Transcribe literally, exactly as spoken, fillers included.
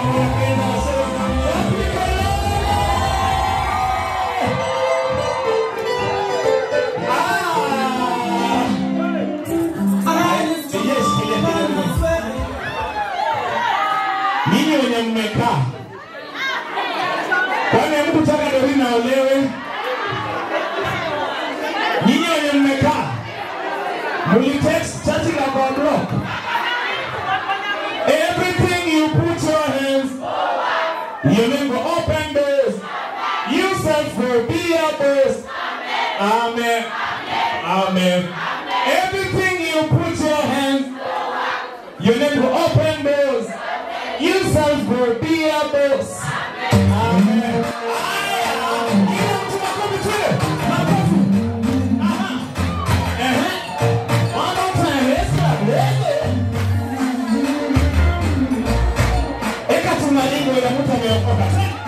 Ninyi wenye mmekaa. Kwani mtu taka ndio na olewe? Ninyi wenye mmekaa. Mulitext chatting about block. Everything you put your hands, you name will open doors. You self will be a boss. Amen. Amen. Everything you put your hands, you name will open doors. You self will be a boss. Amen. Eka tumalingo ya mtu ameokoka.